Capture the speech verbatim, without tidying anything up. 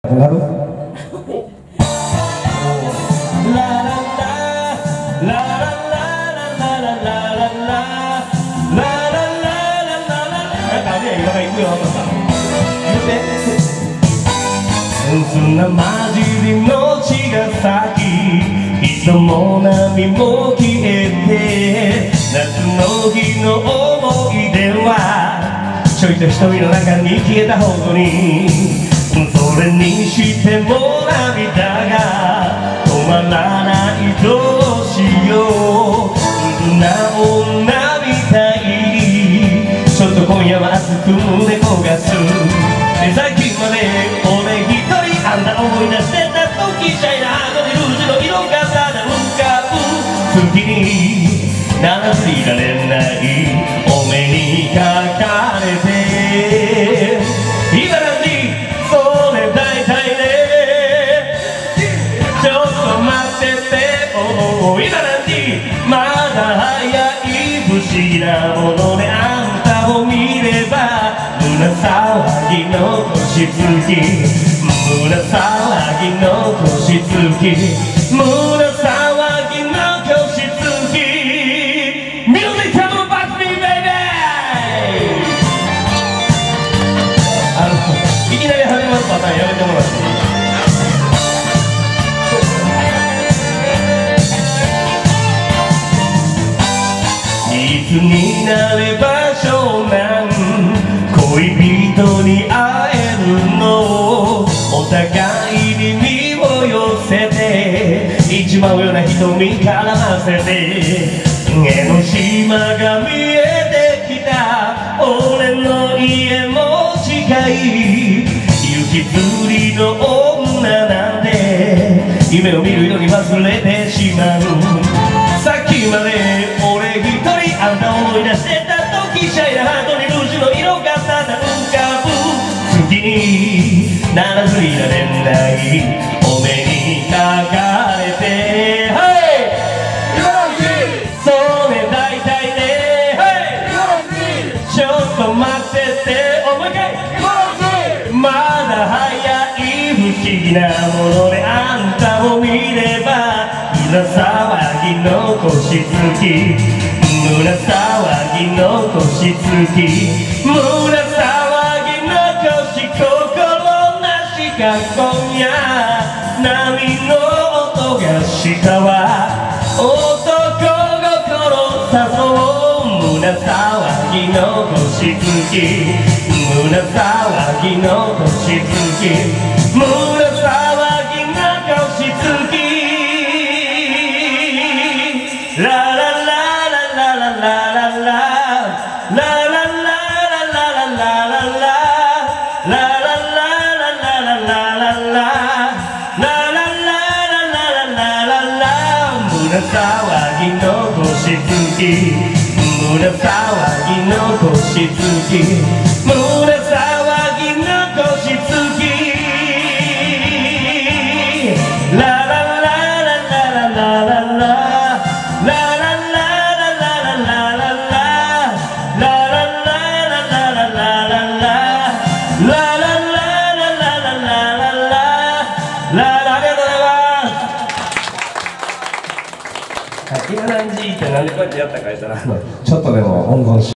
なる？ 砂混じりの血が咲き、人も波も消えて、夏の日の思い出はちょいと瞳の中に消えたほどに、それにしても涙が止まらないどうしよう。うな女みたいにちょっと今夜は熱く胸焦がす。目先まで俺一人あんた思い出してた時、シャイなハートにルージュの色がただ浮かぶ。月にならずいられないお目にかかれて、今なんてそれ大体ね、ちょっと待ってて、おお今なんてまだ早い。不思議なものであんたを見れば胸騒ぎの星月、胸騒ぎの星月、胸騒ぎの星月。Music come on back me baby。 あのいきなり始まるパターンやめてもらっていい？いつになれば湘南恋人に会えるの、お互いに身を寄せて一番ような瞳絡ませて、江ノ島が見えてきた。俺の家も近い。雪吊りの女なんて夢を見るように忘れてしまう。さっきまで俺一人あんた思い出してた時、シャイなハートにルージュの色がただ浮かぶ。月にならずいられないお目にかかれて、それ大体ね、ちょっと待ってて、おもう一回まだ早い。不思議なものであんたを見れば胸騒ぎの星月、胸騒ぎの星月、胸騒ぎの星、心なしか今夜波の音がしたわ。男心誘う胸騒ぎの星月、胸騒ぎの星月、胸騒ぎの星月。ラララララララララ胸騒ぎの星月、胸騒ぎの星月、胸騒ぎの星月。ラララララララララ今何時ってなんでこうやってやったか言ったら、 ちょっとでも温存し